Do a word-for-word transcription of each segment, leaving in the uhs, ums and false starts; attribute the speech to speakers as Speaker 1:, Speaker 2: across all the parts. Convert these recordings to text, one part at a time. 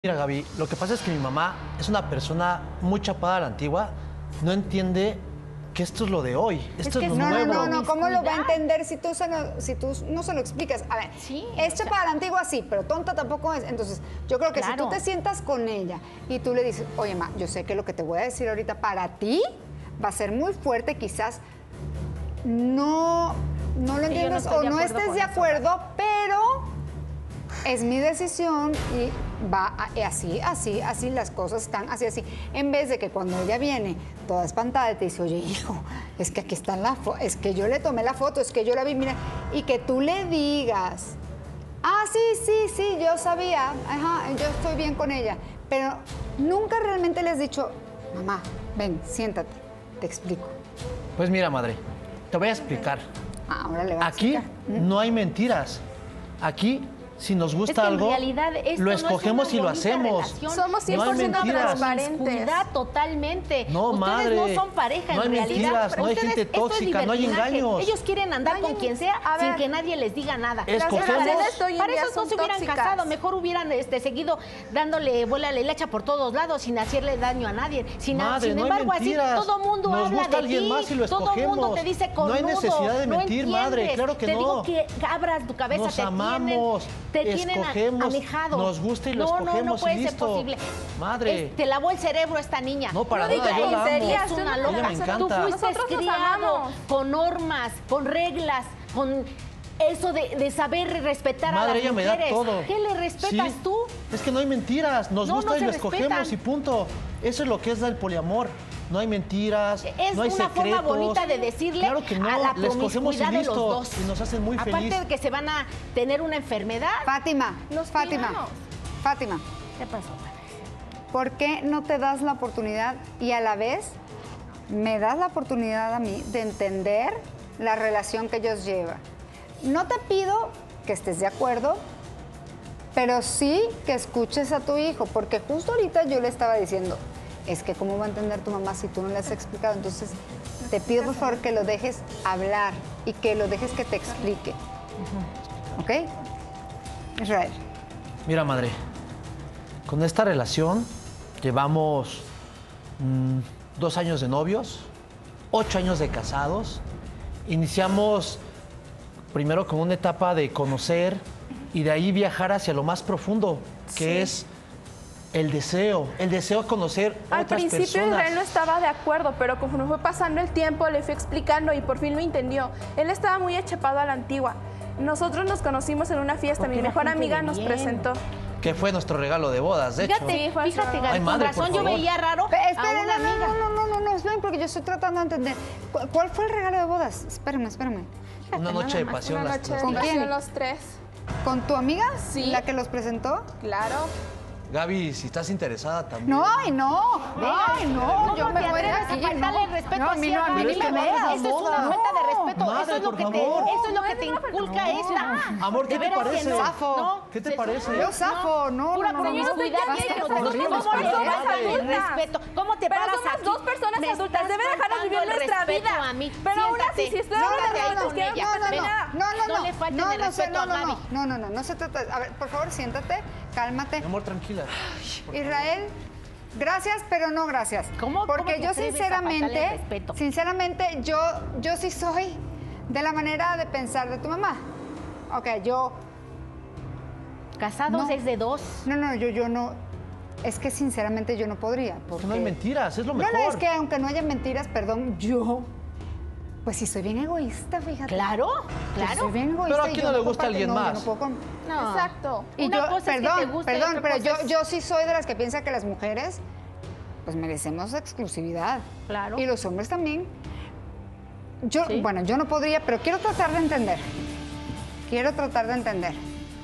Speaker 1: Mira, Gaby, lo que pasa es que mi mamá es una persona muy chapada a la antigua, no entiende que esto es lo de hoy, esto es,
Speaker 2: es que
Speaker 1: lo
Speaker 2: no,
Speaker 1: nuevo.
Speaker 2: No, no, no, ¿cómo lo va a entender si tú, se lo, si tú no se lo explicas? A ver,
Speaker 3: sí,
Speaker 2: es
Speaker 3: o sea,
Speaker 2: chapada a la antigua, sí, pero tonta tampoco es. Entonces, yo creo que
Speaker 3: claro.
Speaker 2: si tú te sientas con ella y tú le dices, oye, ma, yo sé que lo que te voy a decir ahorita para ti va a ser muy fuerte, quizás no, no lo entiendes
Speaker 3: no
Speaker 2: o no estés de acuerdo, pero es mi decisión y va a, así, así, así, las cosas están así, así. En vez de que cuando ella viene toda espantada y te dice, oye, hijo, es que aquí está la foto, es que yo le tomé la foto, es que yo la vi, mira, y que tú le digas, ah, sí, sí, sí, yo sabía, ajá, yo estoy bien con ella, pero nunca realmente le has dicho, mamá, ven, siéntate, te explico.
Speaker 1: Pues mira, madre, te voy a explicar.
Speaker 2: Ah, ahora le va a
Speaker 1: Aquí
Speaker 2: explicar.
Speaker 1: no hay mentiras. Aquí, si nos gusta
Speaker 3: Es que en
Speaker 1: algo,
Speaker 3: realidad esto
Speaker 1: lo
Speaker 3: no es
Speaker 1: escogemos
Speaker 3: una
Speaker 1: y lo
Speaker 3: bonita
Speaker 1: hacemos.
Speaker 3: relación.
Speaker 4: Somos cien
Speaker 1: No
Speaker 4: por
Speaker 1: hay
Speaker 4: ciento
Speaker 1: mentiras.
Speaker 4: transparentes.
Speaker 3: Promiscuidad totalmente.
Speaker 1: No,
Speaker 3: Ustedes
Speaker 1: madre,
Speaker 3: no son pareja
Speaker 1: no hay
Speaker 3: en realidad.
Speaker 1: mentiras, no hay
Speaker 3: Ustedes-
Speaker 1: gente
Speaker 3: esto es
Speaker 1: tóxica, no hay
Speaker 3: libertinaje.
Speaker 1: engaños.
Speaker 3: Ellos quieren andar con quien sea
Speaker 4: A
Speaker 3: sin
Speaker 4: ver.
Speaker 3: que nadie les diga nada.
Speaker 1: Escogemos.
Speaker 3: Para eso-
Speaker 4: Las hoy en
Speaker 3: para
Speaker 4: día
Speaker 3: eso no
Speaker 4: son
Speaker 3: se hubieran
Speaker 4: tóxicas.
Speaker 3: casado, mejor hubieran este, seguido dándole bola a la hilacha por todos lados sin hacerle daño a nadie. Sin,
Speaker 1: Madre,
Speaker 3: sin
Speaker 1: no hay
Speaker 3: embargo, así
Speaker 1: mentiras.
Speaker 3: todo mundo
Speaker 1: Nos
Speaker 3: habla
Speaker 1: gusta
Speaker 3: de
Speaker 1: alguien
Speaker 3: ti,
Speaker 1: más y lo
Speaker 3: todo
Speaker 1: escogemos.
Speaker 3: mundo te dice
Speaker 1: No
Speaker 3: cornudo.
Speaker 1: hay necesidad de mentir, madre,
Speaker 3: entiendes.
Speaker 1: claro que
Speaker 3: te
Speaker 1: no.
Speaker 3: digo que abras tu cabeza,
Speaker 1: Nos
Speaker 3: te
Speaker 1: amamos,
Speaker 3: tienen, te tienen
Speaker 1: escogemos,
Speaker 3: alejado.
Speaker 1: nos gusta y lo
Speaker 3: no, No, no
Speaker 1: escogemos y
Speaker 3: puede ser
Speaker 1: listo.
Speaker 3: posible.
Speaker 1: Madre.
Speaker 3: Es- te lavó el cerebro esta niña.
Speaker 1: No, para
Speaker 3: No
Speaker 1: nada,
Speaker 3: digas
Speaker 1: yo la amo.
Speaker 3: tonterías, es
Speaker 4: Yo
Speaker 3: una
Speaker 4: no
Speaker 3: loca.
Speaker 1: Ella me encanta.
Speaker 3: Tú fuiste
Speaker 4: Nosotros nos
Speaker 3: criado
Speaker 4: amamos.
Speaker 3: con normas, con reglas, con eso de, de saber respetar
Speaker 1: Madre,
Speaker 3: a las
Speaker 1: ella me da
Speaker 3: mujeres.
Speaker 1: todo.
Speaker 3: ¿Qué le respetas
Speaker 1: Sí,
Speaker 3: tú?
Speaker 1: Es que no hay mentiras, nos
Speaker 3: No,
Speaker 1: gusta
Speaker 3: no
Speaker 1: y
Speaker 3: se
Speaker 1: lo escogemos
Speaker 3: respetan.
Speaker 1: y punto. Eso es lo que es el poliamor. No hay mentiras,
Speaker 3: Es
Speaker 1: no hay
Speaker 3: una
Speaker 1: secretos.
Speaker 3: forma bonita de decirle
Speaker 1: Claro que no,
Speaker 3: a la
Speaker 1: le escogemos y
Speaker 3: promiscuidad de los
Speaker 1: listo.
Speaker 3: dos.
Speaker 1: Y nos hacen muy
Speaker 3: Aparte
Speaker 1: feliz.
Speaker 3: de que se van a tener una enfermedad.
Speaker 2: Fátima,
Speaker 4: Los
Speaker 2: Fátima,
Speaker 4: cuidamos.
Speaker 2: Fátima.
Speaker 3: ¿Qué pasó?
Speaker 2: ¿Por qué no te das la oportunidad y a la vez me das la oportunidad a mí de entender la relación que ellos llevan? No te pido que estés de acuerdo, pero sí que escuches a tu hijo, porque justo ahorita yo le estaba diciendo, es que cómo va a entender tu mamá si tú no le has explicado. Entonces, te pido por favor que lo dejes hablar y que lo dejes que te explique. ¿Ok? Israel.
Speaker 1: Mira, madre, con esta relación llevamos mm, dos años de novios, ocho años de casados. Iniciamos primero con una etapa de conocer y de ahí viajar hacia lo más profundo, que
Speaker 4: Sí.
Speaker 1: es el deseo, el deseo de conocer
Speaker 4: Al
Speaker 1: otras
Speaker 4: principio
Speaker 1: personas.
Speaker 4: Israel no estaba de acuerdo, pero conforme fue pasando el tiempo le fui explicando y por fin lo entendió. Él estaba muy achapado a la antigua. Nosotros nos conocimos en una fiesta,
Speaker 3: Porque
Speaker 4: mi
Speaker 3: era
Speaker 4: mejor
Speaker 3: gente
Speaker 4: amiga
Speaker 3: de
Speaker 4: nos
Speaker 3: bien.
Speaker 4: presentó.
Speaker 1: Que fue nuestro regalo de bodas, de hecho.
Speaker 3: Fíjate,
Speaker 4: Sí, fue
Speaker 3: fíjate,
Speaker 4: eso.
Speaker 3: Gaby,
Speaker 1: Ay,
Speaker 3: con
Speaker 1: madre,
Speaker 3: razón
Speaker 1: por
Speaker 3: yo
Speaker 1: favor.
Speaker 3: veía raro
Speaker 2: Pe-
Speaker 3: a
Speaker 2: Esperen,
Speaker 3: una
Speaker 2: no,
Speaker 3: amiga.
Speaker 2: no, no, no, no, no, esperen, porque yo estoy tratando de entender. ¿Cuál, cuál fue el regalo de bodas? Espérame, espérame.
Speaker 1: Una noche de
Speaker 3: nada más,
Speaker 1: pasión.
Speaker 4: Una
Speaker 1: las-
Speaker 4: noche
Speaker 1: las
Speaker 4: de
Speaker 2: ¿Con
Speaker 1: tres.
Speaker 2: quién?
Speaker 4: pasión los tres.
Speaker 2: ¿Con tu amiga?
Speaker 4: Sí.
Speaker 2: ¿La que los presentó?
Speaker 4: Claro.
Speaker 1: Gaby, si estás interesada también.
Speaker 2: No, ay, no. Ay, no. Yo
Speaker 3: ¿Cómo
Speaker 2: me
Speaker 3: te
Speaker 2: voy de
Speaker 3: atreves a
Speaker 2: aquí.
Speaker 3: faltarle
Speaker 2: No,
Speaker 3: el respeto
Speaker 2: no, a mí
Speaker 3: así
Speaker 2: no, a mí
Speaker 3: Gaby?
Speaker 2: ni me
Speaker 1: Gaby,
Speaker 2: veas.
Speaker 3: Eso es una
Speaker 1: boda.
Speaker 3: falta de respeto.
Speaker 1: Madre,
Speaker 3: eso es lo
Speaker 1: por
Speaker 3: que te,
Speaker 1: favor.
Speaker 3: eso es lo
Speaker 4: No,
Speaker 3: que
Speaker 4: es
Speaker 3: te
Speaker 4: una falta-
Speaker 3: inculca
Speaker 4: no.
Speaker 3: esta.
Speaker 1: Amor, ¿qué
Speaker 3: De
Speaker 1: te
Speaker 3: veras que
Speaker 1: parece?
Speaker 3: no.
Speaker 2: Zafo.
Speaker 3: No,
Speaker 1: ¿Qué te
Speaker 3: se-
Speaker 1: parece?
Speaker 2: Yo zafo, no,
Speaker 3: Pura
Speaker 2: no, no, no.
Speaker 3: promiscuidad,
Speaker 4: no,
Speaker 3: ¿qué?
Speaker 4: no,
Speaker 3: ¿Cómo
Speaker 4: no,
Speaker 3: le
Speaker 4: no,
Speaker 3: vas
Speaker 4: no,
Speaker 3: a
Speaker 4: no,
Speaker 3: faltar el
Speaker 4: adulta.
Speaker 3: respeto? ¿Cómo te
Speaker 4: Pero
Speaker 3: paras
Speaker 4: somos
Speaker 3: aquí?
Speaker 4: dos personas
Speaker 3: Me
Speaker 4: adultas,
Speaker 3: estás
Speaker 4: debe dejar de vivir
Speaker 3: faltando el
Speaker 4: nuestra
Speaker 3: respeto
Speaker 4: vida.
Speaker 3: a mí.
Speaker 4: Pero aún
Speaker 3: Siéntate,
Speaker 4: así, si estoy
Speaker 3: siéntate
Speaker 4: hablando de
Speaker 3: ahí
Speaker 4: adultos,
Speaker 3: con
Speaker 4: quiero
Speaker 3: ella.
Speaker 4: que
Speaker 2: No,
Speaker 4: Ven
Speaker 2: no,
Speaker 4: a-
Speaker 2: no, no, no,
Speaker 3: No le falten
Speaker 2: no,
Speaker 3: el
Speaker 2: no, sé,
Speaker 3: respeto
Speaker 2: no,
Speaker 3: a
Speaker 2: no,
Speaker 3: Gaby.
Speaker 2: no, no, no, no se trata. A ver, por favor, siéntate, cálmate.
Speaker 1: Mi amor, tranquila.
Speaker 2: Israel, gracias, pero no gracias.
Speaker 3: ¿Cómo-
Speaker 2: Porque
Speaker 3: cómo te
Speaker 2: yo
Speaker 3: atreves a faltarle el
Speaker 2: sinceramente,
Speaker 3: respeto?
Speaker 2: sinceramente, yo, yo sí soy de la manera de pensar de tu mamá. Ok, yo,
Speaker 3: Casados
Speaker 2: No.
Speaker 3: es de dos.
Speaker 2: no, no, yo, yo no, es que sinceramente yo no podría. Porque...
Speaker 1: No hay mentiras, es lo
Speaker 2: No,
Speaker 1: mejor.
Speaker 2: no, es que aunque no haya mentiras, perdón, yo, pues sí soy bien egoísta, fíjate.
Speaker 3: Claro,
Speaker 2: Yo
Speaker 3: claro.
Speaker 2: soy bien egoísta.
Speaker 1: Pero ¿a
Speaker 2: y
Speaker 1: quién
Speaker 2: yo
Speaker 1: no le gusta
Speaker 2: comparte-
Speaker 1: alguien
Speaker 2: no, yo
Speaker 1: más?
Speaker 2: no puedo con-
Speaker 3: No.
Speaker 4: Exacto.
Speaker 2: Y
Speaker 3: Una
Speaker 2: yo,
Speaker 3: cosa es que
Speaker 2: perdón,
Speaker 3: te guste y
Speaker 2: perdón,
Speaker 3: otra
Speaker 2: pero
Speaker 3: cosa
Speaker 2: yo,
Speaker 3: es-
Speaker 2: yo sí soy de las que piensa que las mujeres, pues merecemos exclusividad.
Speaker 3: Claro.
Speaker 2: Y los hombres también. Yo,
Speaker 3: Sí.
Speaker 2: bueno, yo no podría, pero quiero tratar de entender. Quiero tratar de entender.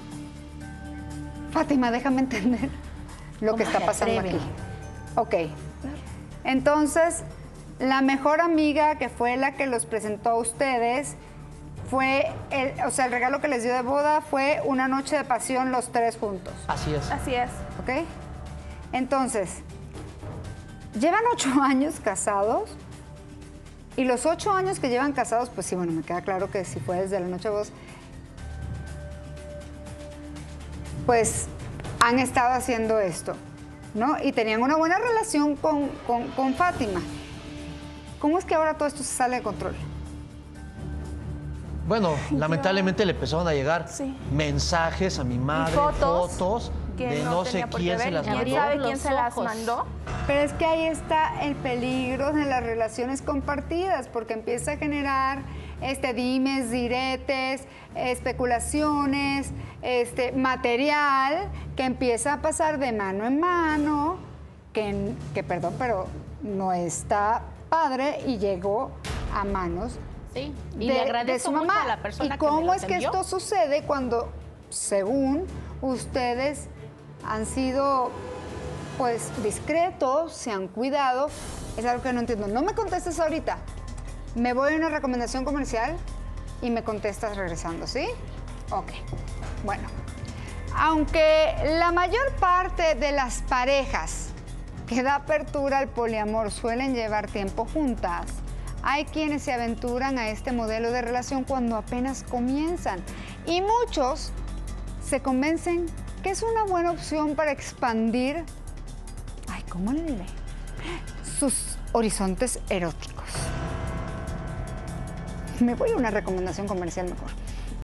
Speaker 2: Fátima, déjame entender lo que
Speaker 3: ¿Cómo
Speaker 2: está
Speaker 3: se
Speaker 2: pasando
Speaker 3: atreve?
Speaker 2: aquí. Ok. Entonces, la mejor amiga que fue la que los presentó a ustedes fue, el, o sea, el regalo que les dio de boda fue una noche de pasión los tres juntos.
Speaker 1: Así es.
Speaker 4: Así es.
Speaker 2: ¿Ok? Entonces, llevan ocho años casados y los ocho años que llevan casados, pues sí, bueno, me queda claro que si fue desde la noche de voz, pues han estado haciendo esto, ¿no? Y tenían una buena relación con, con, con Fátima. ¿Cómo es que ahora todo esto se sale de control?
Speaker 1: Bueno, lamentablemente le empezaron a llegar
Speaker 4: Sí.
Speaker 1: mensajes a mi madre,
Speaker 4: fotos
Speaker 1: fotos,
Speaker 4: que
Speaker 1: de
Speaker 4: no
Speaker 1: no sé
Speaker 4: tenía por qué
Speaker 1: quién se
Speaker 4: ver,
Speaker 1: las
Speaker 4: ¿quién
Speaker 1: mandó.
Speaker 4: sabe
Speaker 3: Los
Speaker 4: quién se las
Speaker 3: ojos.
Speaker 4: mandó?
Speaker 2: Pero es que ahí está el peligro de las relaciones compartidas, porque empieza a generar este, dimes, diretes, especulaciones, este, material que empieza a pasar de mano en mano, que, que perdón, pero no está padre y llegó a manos
Speaker 3: Sí, y
Speaker 2: de,
Speaker 3: le
Speaker 2: de
Speaker 3: agradezco
Speaker 2: su
Speaker 3: mucho
Speaker 2: mamá.
Speaker 3: a la persona
Speaker 2: ¿Y
Speaker 3: que me
Speaker 2: cómo
Speaker 3: lo
Speaker 2: es que
Speaker 3: atendió.
Speaker 2: esto sucede cuando, según ustedes, han sido pues discretos, se han cuidado? Es algo que no entiendo. No me contestes ahorita. Me voy a una recomendación comercial y me contestas regresando, ¿sí? Ok. Bueno, aunque la mayor parte de las parejas que da apertura al poliamor suelen llevar tiempo juntas, hay quienes se aventuran a este modelo de relación cuando apenas comienzan. Y muchos se convencen que es una buena opción para expandir, ay, ¿cómo le diré? Sus horizontes eróticos. Me voy a una recomendación comercial mejor.